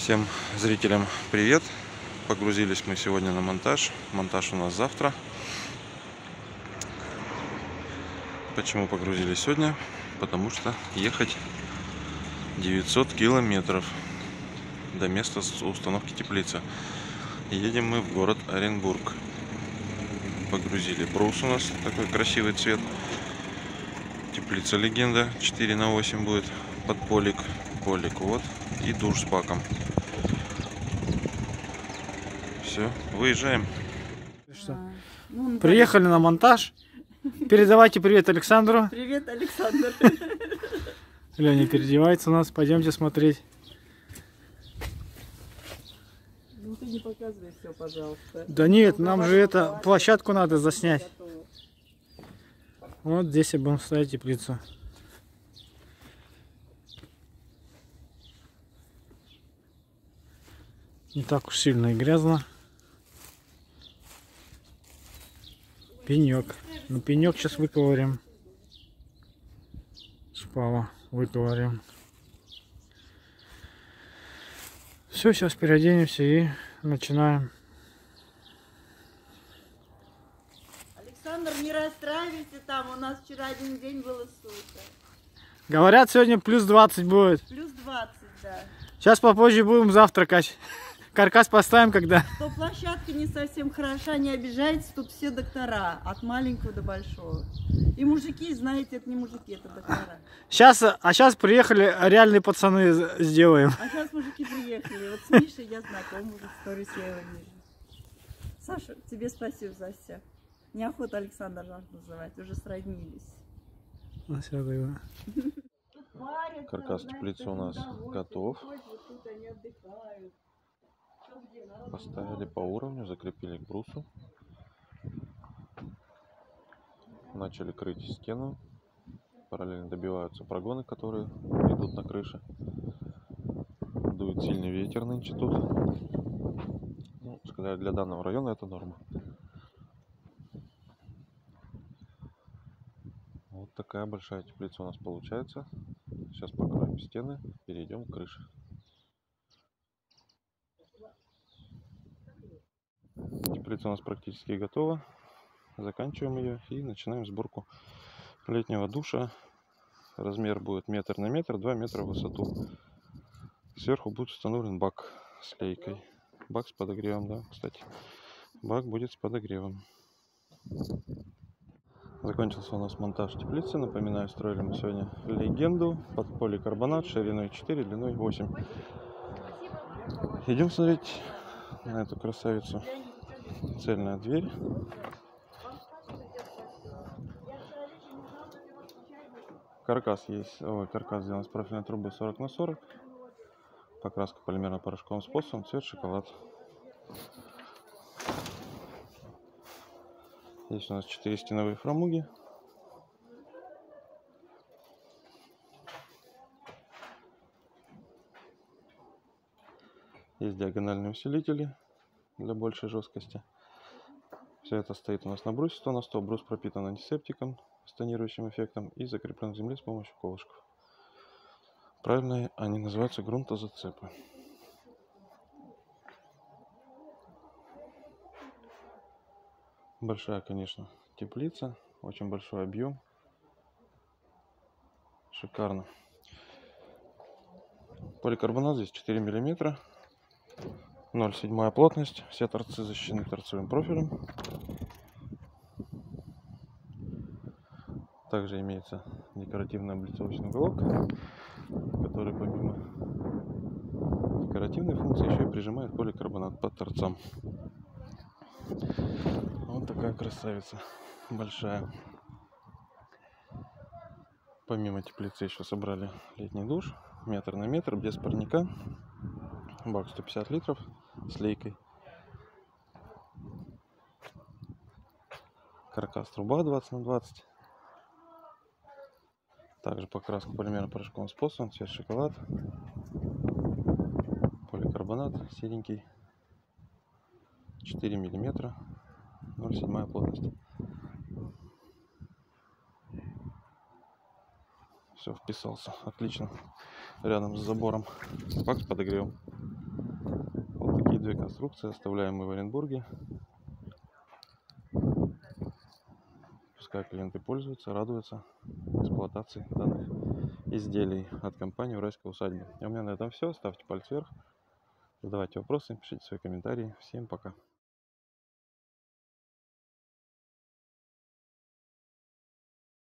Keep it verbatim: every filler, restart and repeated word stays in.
Всем зрителям привет! Погрузились мы сегодня на монтаж. Монтаж у нас завтра. Почему погрузились сегодня? Потому что ехать девятьсот километров до места установки теплицы. Едем мы в город Оренбург. Погрузили брус, у нас такой красивый цвет. Теплица легенда четыре на восемь будет под полик. Полик вот. И душ с баком. Все, выезжаем. Что? Ну, приехали на монтаж. Передавайте привет Александру. Привет, Александр. Леня переодевается у нас. Пойдемте смотреть. Ну ты не показывай все, пожалуйста. Да нет, нам же это площадку надо заснять. Вот здесь и будем ставить теплицу. Не так уж сильно и грязно. Пенек. Ну пенек сейчас выковырим. Шпала выковырим. Все, сейчас переоденемся и начинаем. Александр, не расстраивайся там, у нас вчера один день было сухо. Говорят, сегодня плюс двадцать будет. Плюс двадцать, да. Сейчас попозже будем завтракать. Каркас поставим, когда... То площадка не совсем хороша, не обижайтесь, тут все доктора, от маленького до большого. И мужики, знаете, это не мужики, это доктора. Сейчас, а сейчас приехали реальные пацаны, сделаем. А сейчас мужики приехали, вот с Мишей я знакома уже, сторис я его вижу. Саша, тебе спасибо за все. Неохота Александр нас называть, уже сроднились. Каркас теплицы у нас готов. Поставили по уровню, закрепили к брусу. Начали крыть стену. Параллельно добиваются прогоны, которые идут на крыше. Дует сильный ветер нынче тут. Ну, сказать, для данного района это норма. Вот такая большая теплица у нас получается. Сейчас покроем стены, перейдем к крыше. Теплица у нас практически готова. Заканчиваем ее и начинаем сборку летнего душа. Размер будет метр на метр, два метра в высоту. Сверху будет установлен бак с лейкой. Бак с подогревом, да, кстати. Бак будет с подогревом. Закончился у нас монтаж теплицы. Напоминаю, строили мы сегодня легенду под поликарбонат шириной четыре, длиной восемь. Идем смотреть на эту красавицу. Цельная дверь. Каркас есть. Ой, каркас сделан с профильной трубы сорок на сорок. Покраска полимерно-порошковым способом. Цвет шоколад. Здесь у нас четыре стеновые фрамуги. Есть диагональные усилители для большей жесткости. Все это стоит у нас на брусе сто на сто. Брус пропитан антисептиком с тонирующим эффектом и закреплен к земле с помощью колышков. Правильно они называются грунтозацепы. Большая, конечно, теплица. Очень большой объем. Шикарно. Поликарбонат здесь четыре миллиметра. ноль целых семь десятых плотность. Все торцы защищены торцевым профилем. Также имеется декоративный облицовочный уголок, который помимо декоративной функции еще и прижимает поликарбонат под торцам. Вот такая красавица. Большая. Помимо теплицы еще собрали летний душ. Метр на метр, без парника. Бак сто пятьдесят литров с лейкой. Каркас труба двадцать на двадцать. Также покраска полимерно-порошковым способом. Цвет шоколад. Поликарбонат серенький. четыре миллиметра. ноль целых семь десятых плотность. Все, вписался. Отлично. Рядом с забором. Бак с подогревом. две конструкции оставляем мы в Оренбурге. Пускай клиенты пользуются, радуются эксплуатации данных изделий от компании Уральская усадьба. А у меня на этом все. Ставьте палец вверх, задавайте вопросы, пишите свои комментарии. Всем пока.